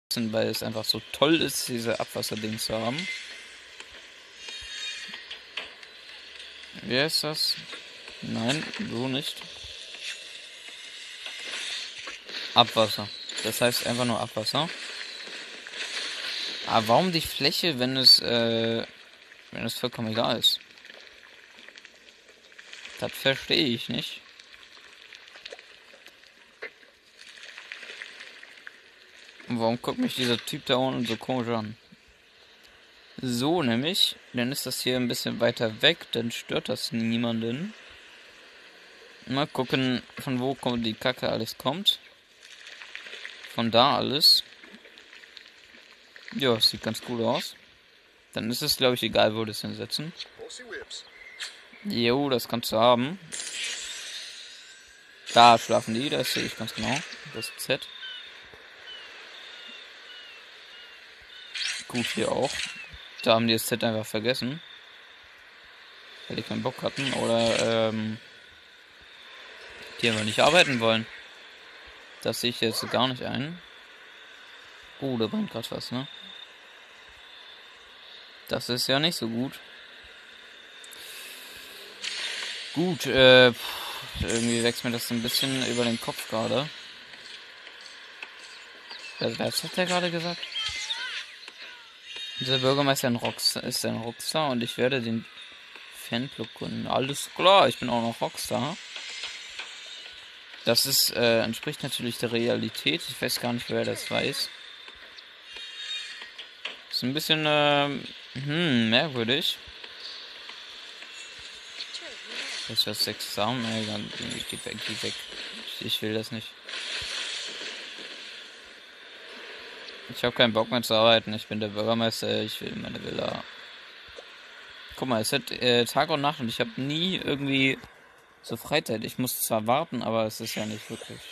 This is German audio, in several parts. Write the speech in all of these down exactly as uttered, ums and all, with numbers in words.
weil es einfach so toll ist, diese Abwasserding zu haben. Wer ist das? Nein, so nicht. Abwasser. Das heißt einfach nur Abwasser. Aber warum die Fläche, wenn es, äh, wenn es vollkommen egal ist? Das verstehe ich nicht. Und warum guckt mich dieser Typ da unten so komisch an? So nämlich, dann ist das hier ein bisschen weiter weg, dann stört das niemanden. Mal gucken, von wo kommt die Kacke alles kommt. Von da alles. Ja, sieht ganz gut aus. Dann ist es, glaube ich, egal, wo wir das hinsetzen. Jo, das kannst du haben. Da schlafen die, das sehe ich ganz genau. Das Z. Gut, hier auch. Da haben die das Z einfach vergessen. Weil die keinen Bock hatten. Oder, ähm... die einfach nicht arbeiten wollen. Das sehe ich jetzt gar nicht ein. Oh, da brennt gerade was, ne? Das ist ja nicht so gut. Gut, äh... irgendwie wächst mir das ein bisschen über den Kopf gerade. Was hat der gerade gesagt? Dieser Bürgermeister ein Rockstar, ist ein Rockstar und ich werde den Fanclub gründen. Alles klar, ich bin auch noch Rockstar. Das ist, äh, entspricht natürlich der Realität. Ich weiß gar nicht, wer das weiß. Ist ein bisschen, ähm, hm, merkwürdig. Das ist das sechs Samen, egal. Ich geh weg, geh weg. Ich, ich will das nicht. Ich habe keinen Bock mehr zu arbeiten. Ich bin der Bürgermeister. Ich will meine Villa. Guck mal, es hat äh, Tag und Nacht und ich habe nie irgendwie so Freizeit. Ich muss zwar warten, aber es ist ja nicht wirklich.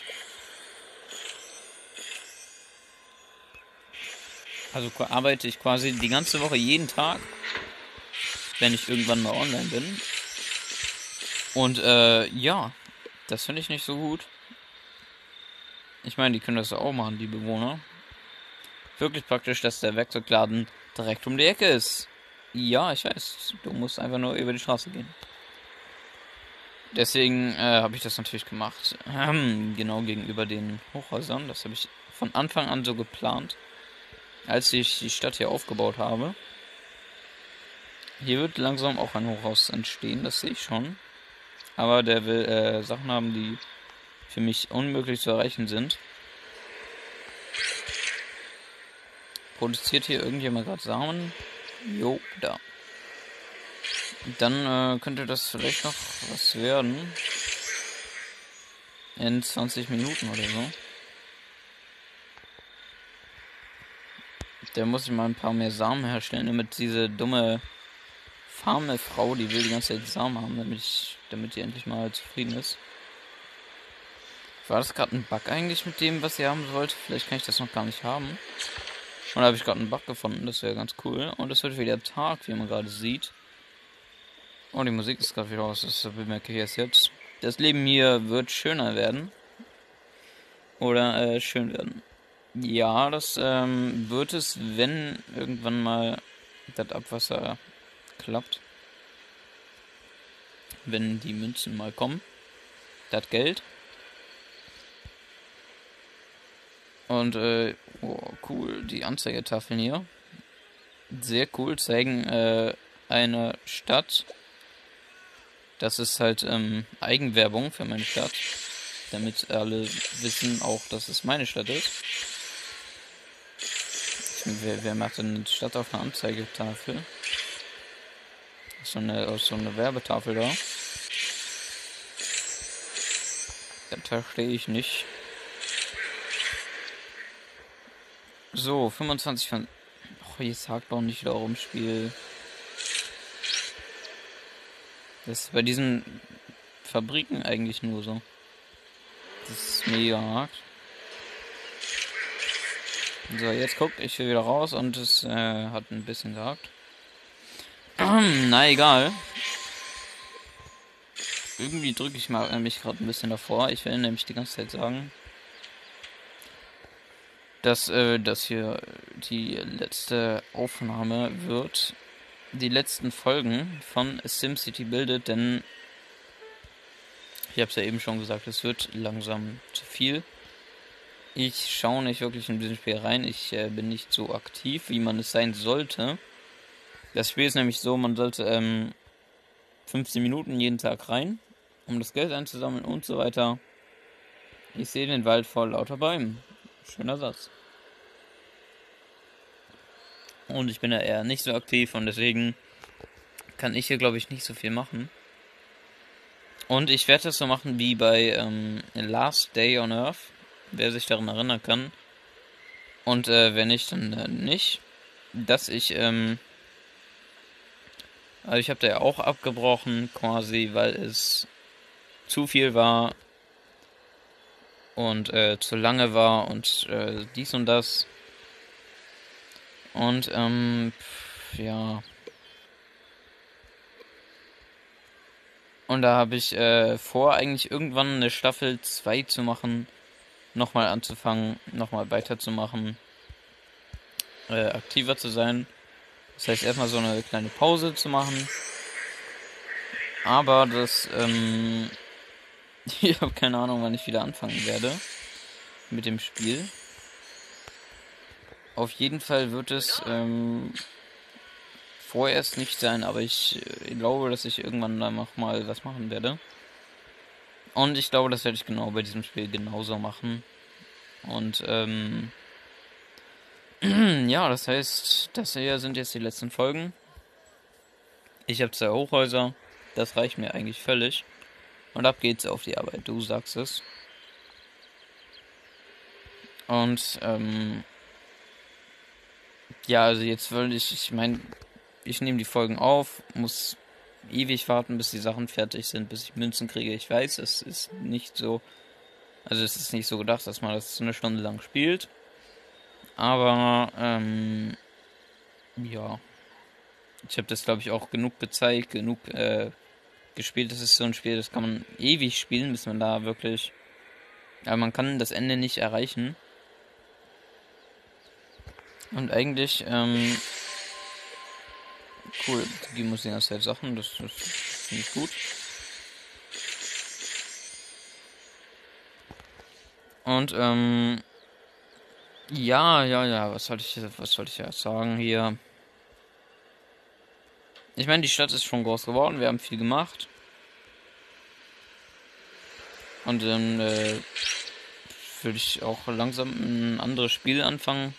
Also arbeite ich quasi die ganze Woche jeden Tag, wenn ich irgendwann mal online bin. Und äh, ja, das finde ich nicht so gut. Ich meine, die können das auch machen, die Bewohner. Wirklich praktisch, dass der Werkzeugladen direkt um die Ecke ist. Ja, ich weiß. Du musst einfach nur über die Straße gehen. Deswegen äh, habe ich das natürlich gemacht. Ähm, genau gegenüber den Hochhäusern. Das habe ich von Anfang an so geplant, als ich die Stadt hier aufgebaut habe. Hier wird langsam auch ein Hochhaus entstehen, das sehe ich schon. Aber der will äh, Sachen haben, die für mich unmöglich zu erreichen sind. Produziert hier irgendjemand gerade Samen? Jo, da. Dann äh, könnte das vielleicht noch was werden. In zwanzig Minuten oder so. Da muss ich mal ein paar mehr Samen herstellen, damit diese dumme Farmerfrau, die will die ganze Zeit Samen haben, damit ich, damit die endlich mal zufrieden ist. War das gerade ein Bug eigentlich mit dem, was sie haben wollte? Vielleicht kann ich das noch gar nicht haben. Und da habe ich gerade einen Bug gefunden, das wäre ganz cool. Und es wird wieder Tag, wie man gerade sieht. Oh, die Musik ist gerade wieder aus, das bemerke ich erst jetzt. Das Leben hier wird schöner werden. Oder äh, schön werden. Ja, das ähm, wird es, wenn irgendwann mal das Abwasser klappt. Wenn die Münzen mal kommen. Das Geld. Und, äh, oh, cool, die Anzeigetafeln hier. Sehr cool, zeigen äh, eine Stadt. Das ist halt ähm, Eigenwerbung für meine Stadt. Damit alle wissen auch, dass es meine Stadt ist. Wer, wer macht denn eine Stadt auf einer Anzeigetafel? So eine, so eine Werbetafel da. Das verstehe ich nicht. So, fünfundzwanzig von... Oh, jetzt sagt doch nicht darum, Spiel. Das ist bei diesen Fabriken eigentlich nur so. Das ist mega hart. So, jetzt guck, ich will wieder raus und es äh, hat ein bisschen gehakt. Na egal. Irgendwie drücke ich mal, äh, mich gerade ein bisschen davor. Ich will nämlich die ganze Zeit sagen, dass äh, das hier die letzte Aufnahme wird. Die letzten Folgen von SimCity bildet, denn ich habe es ja eben schon gesagt, es wird langsam zu viel. Ich schaue nicht wirklich in dieses Spiel rein. Ich äh, bin nicht so aktiv, wie man es sein sollte. Das Spiel ist nämlich so, man sollte ähm, fünfzehn Minuten jeden Tag rein, um das Geld einzusammeln und so weiter. Ich sehe den Wald vor lauter Bäumen. Schöner Satz. Und ich bin ja eher nicht so aktiv und deswegen kann ich hier, glaube ich, nicht so viel machen. Und ich werde das so machen wie bei ähm, Last Day on Earth, wer sich daran erinnern kann. Und äh, wenn nicht, dann äh, nicht. Dass ich, ähm, also ich habe da ja auch abgebrochen, quasi, weil es zu viel war und äh, zu lange war und äh, dies und das. Und, ähm, ja. Und da habe ich äh, vor, eigentlich irgendwann eine Staffel zwei zu machen, nochmal anzufangen, nochmal weiterzumachen, äh, aktiver zu sein. Das heißt, erstmal so eine kleine Pause zu machen. Aber das, ähm, ich habe keine Ahnung, wann ich wieder anfangen werde mit dem Spiel. Auf jeden Fall wird es ähm, vorerst nicht sein, aber ich äh, glaube, dass ich irgendwann da noch mal was machen werde. Und ich glaube, das werde ich genau bei diesem Spiel genauso machen. Und ähm, ja, das heißt, das hier sind jetzt die letzten Folgen. Ich habe zwei Hochhäuser, das reicht mir eigentlich völlig. Und ab geht's auf die Arbeit, du sagst es. Und ähm, ja, also jetzt will ich, ich meine, ich nehme die Folgen auf, muss ewig warten, bis die Sachen fertig sind, bis ich Münzen kriege. Ich weiß, es ist nicht so, also es ist nicht so gedacht, dass man das eine Stunde lang spielt. Aber, ähm, ja. Ich habe das, glaube ich, auch genug gezeigt, genug äh, gespielt. Das ist so ein Spiel, das kann man ewig spielen, bis man da wirklich... Aber man kann das Ende nicht erreichen. Und eigentlich, ähm... cool, die muss die ganze Zeit Sachen, das, das finde ich gut. Und, ähm... Ja, ja, ja, was soll ich, was soll ich jetzt sagen hier? Ich meine, die Stadt ist schon groß geworden, wir haben viel gemacht. Und dann äh, würde ich auch langsam ein anderes Spiel anfangen.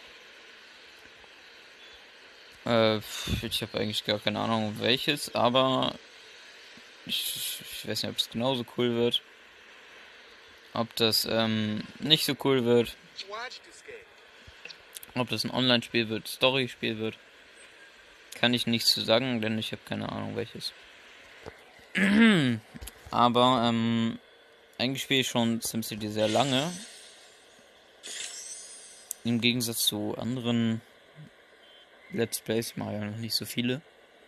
Äh, ich habe eigentlich gar keine Ahnung welches, aber ich, ich weiß nicht, ob es genauso cool wird. Ob das ähm, nicht so cool wird. Ob das ein Online-Spiel wird, Story-Spiel wird. Kann ich nichts zu sagen, denn ich habe keine Ahnung welches. Aber ähm, eigentlich spiele ich schon SimCity sehr lange. Im Gegensatz zu anderen Let's Plays, ich mache ja noch nicht so viele.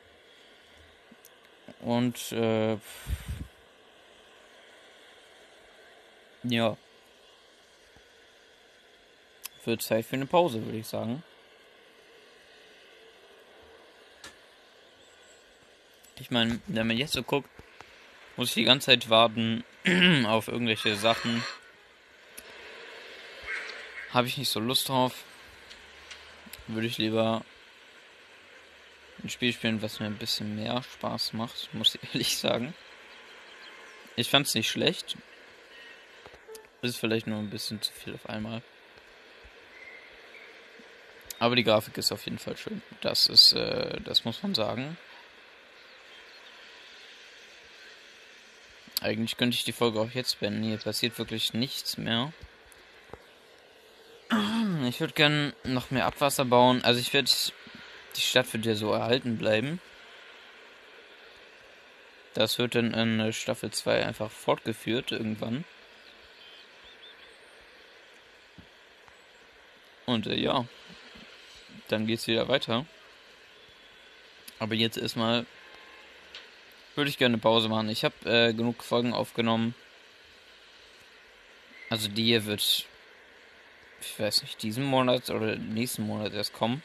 Und äh, ja, wird Zeit für eine Pause, würde ich sagen. Ich meine, wenn man jetzt so guckt, muss ich die ganze Zeit warten auf irgendwelche Sachen. Habe ich nicht so Lust drauf. Würde ich lieber ein Spiel spielen, was mir ein bisschen mehr Spaß macht, muss ich ehrlich sagen. Ich fand es nicht schlecht. Ist vielleicht nur ein bisschen zu viel auf einmal. Aber die Grafik ist auf jeden Fall schön. Das ist, äh, das muss man sagen. Eigentlich könnte ich die Folge auch jetzt beenden. Hier passiert wirklich nichts mehr. Ich würde gerne noch mehr Abwasser bauen. Also ich werde... Die Stadt wird ja so erhalten bleiben. Das wird dann in Staffel zwei einfach fortgeführt irgendwann. Und äh, ja, dann geht's wieder weiter. Aber jetzt erstmal würde ich gerne eine Pause machen. Ich habe äh, genug Folgen aufgenommen. Also die hier wird ich weiß nicht, diesen Monat oder nächsten Monat erst kommen.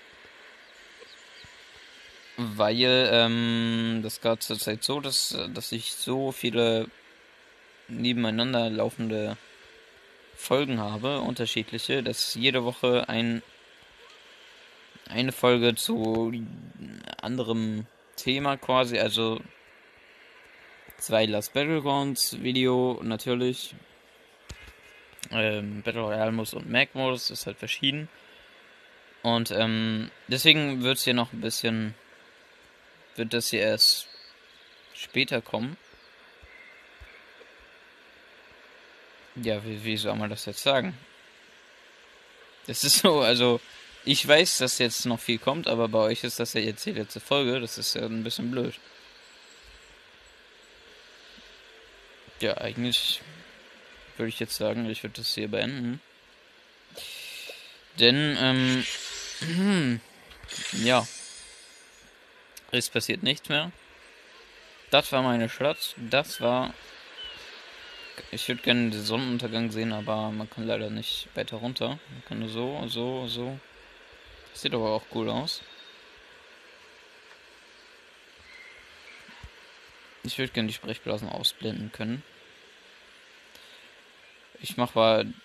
Weil ähm, das gerade zur Zeit so, dass, dass ich so viele nebeneinander laufende Folgen habe, unterschiedliche, dass jede Woche ein eine Folge zu anderem Thema quasi, also zwei Last Battlegrounds Video natürlich, ähm, Battle Royale Modus und Mag Modus ist halt verschieden und ähm, deswegen wird es hier noch ein bisschen, wird das hier erst später kommen. Ja, wie, wie soll man das jetzt sagen? Das ist so, also ich weiß, dass jetzt noch viel kommt, aber bei euch ist das ja jetzt die letzte Folge, das ist ja ein bisschen blöd. Ja, eigentlich würde ich jetzt sagen, ich würde das hier beenden. Denn, ähm, ja, es passiert nichts mehr. Das war meine Stadt, das war... Ich würde gerne den Sonnenuntergang sehen, aber man kann leider nicht weiter runter. Man kann nur so, so, so. Das sieht aber auch cool aus. Ich würde gerne die Sprechblasen ausblenden können. Ich mache mal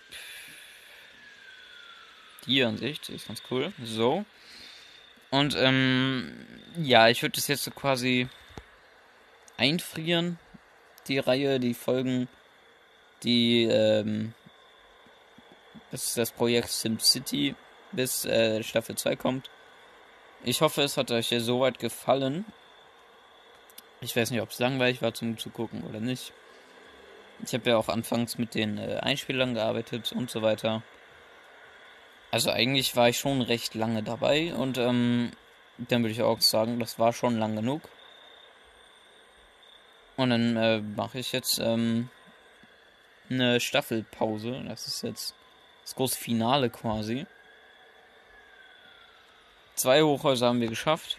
die Ansicht, die ist ganz cool. So. Und, ähm, ja, ich würde das jetzt so quasi einfrieren. Die Reihe, die Folgen, die, ähm, das ist das Projekt SimCity, bis äh, Staffel zwei kommt. Ich hoffe, es hat euch hier soweit gefallen. Ich weiß nicht, ob es langweilig war zum Zugucken oder nicht. Ich habe ja auch anfangs mit den äh, Einspielern gearbeitet und so weiter. Also eigentlich war ich schon recht lange dabei und ähm, dann würde ich auch sagen, das war schon lang genug. Und dann äh, mache ich jetzt ähm, eine Staffelpause. Das ist jetzt das große Finale quasi. Zwei Hochhäuser haben wir geschafft.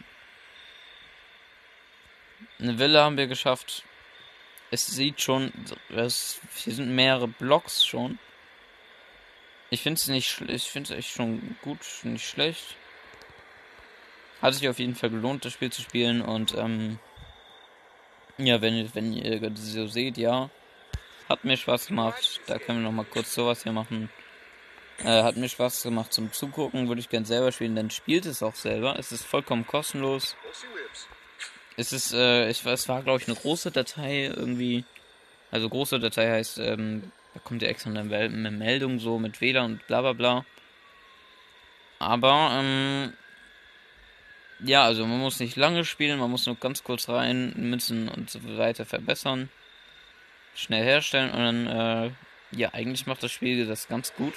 Eine Villa haben wir geschafft. Es sieht schon, es, hier sind mehrere Blocks schon. Ich finde es nicht, ich finde es echt schon gut, nicht schlecht. Hat sich auf jeden Fall gelohnt, das Spiel zu spielen und ähm, ja, wenn, wenn ihr so seht, ja, hat mir Spaß gemacht. Da können wir noch mal kurz sowas hier machen. Äh, hat mir Spaß gemacht zum Zugucken, würde ich gern selber spielen, dann spielt es auch selber. Es ist vollkommen kostenlos. Es ist, äh, ich, es war glaube ich eine große Datei irgendwie. Also große Datei heißt, ähm, da kommt ja extra eine, eine Meldung so mit W L A N und bla bla bla. Aber, ähm, ja, also man muss nicht lange spielen, man muss nur ganz kurz rein, Münzen und so weiter verbessern, schnell herstellen und dann, äh, ja, eigentlich macht das Spiel das ganz gut.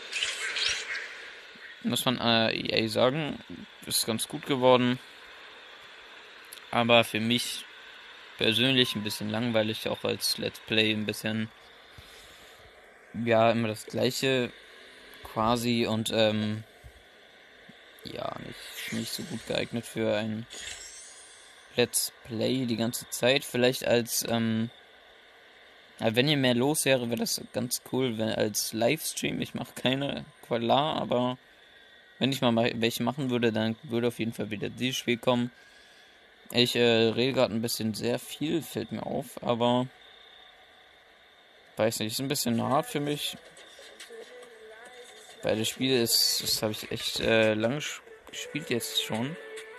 Muss man äh, E A sagen, ist ganz gut geworden. Aber für mich persönlich ein bisschen langweilig, auch als Let's Play ein bisschen, ja, immer das gleiche quasi und, ähm, ja, nicht, nicht so gut geeignet für ein Let's Play die ganze Zeit. Vielleicht als, ähm, ja, wenn hier mehr los wäre, wäre das ganz cool, wenn als Livestream. Ich mache keine, klar, aber wenn ich mal welche machen würde, dann würde auf jeden Fall wieder dieses Spiel kommen. Ich äh, rede gerade ein bisschen sehr viel, fällt mir auf, aber weiß nicht, ist ein bisschen hart für mich. Weil das Spiel ist, das habe ich echt äh, lange gespielt jetzt schon.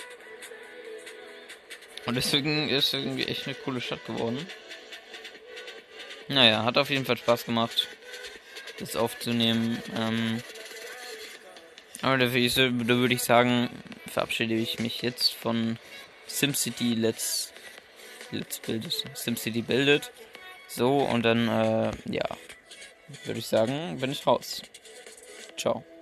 Und deswegen ist irgendwie echt eine coole Stadt geworden. Naja, hat auf jeden Fall Spaß gemacht, das aufzunehmen. Ähm, aber da würde ich, da würde ich sagen, verabschiede ich mich jetzt von SimCity Let's, Let's Build, SimCity Buildet. So, und dann, äh, ja, würde ich sagen, bin ich raus. Ciao.